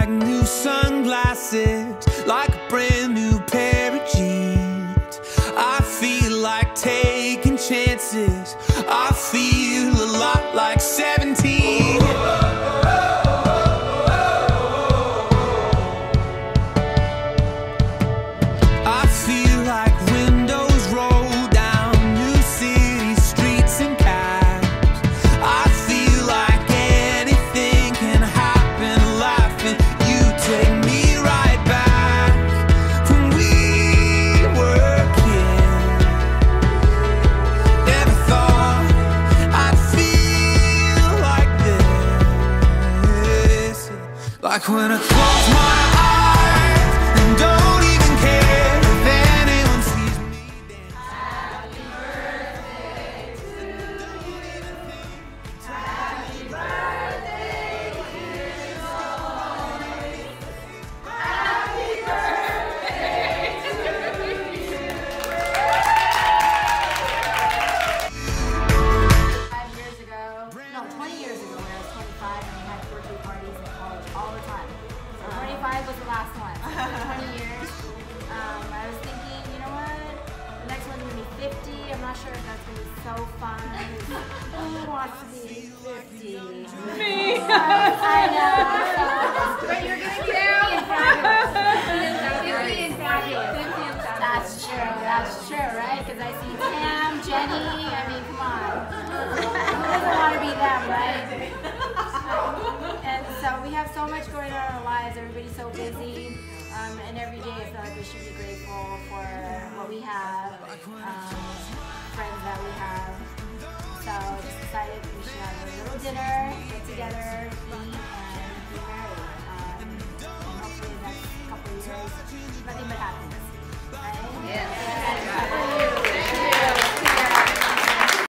like new sunglasses, like a brand new pair of jeans. I feel like taking chances. I feel a lot like 17. I feel like windows roll down new city streets and cabs. I feel like anything can happen, laughing. You take me right back when we were kids. Never thought I'd feel like this. Like when I close my eyes and don't even care if anyone sees me dance. Happy birthday to you. Happy birthday, dear Joyce. Happy birthday to you. 5 years ago, no, 20 years ago when I was 25 and we had birthday parties in college all the time. So 25 was the last one. So for 20 years. I was thinking, you know what? The next one's going to be 50. I'm not sure if that's going to be so fun. Who wants to be 50? Me! I know. But you're going to be 50 and fabulous. 50 and fabulous. That's true, right? Because I see Tam, Jenny, I mean, come on. Who doesn't want to be them, right? And so we have so much going on in our lives. Everybody's so busy. And every day I feel like we should be grateful for what we have, friends that we have. So just decided we should have a little dinner, get together, eat, and be merry. And hopefully in the next couple of years, nothing but happiness. Right? Yes.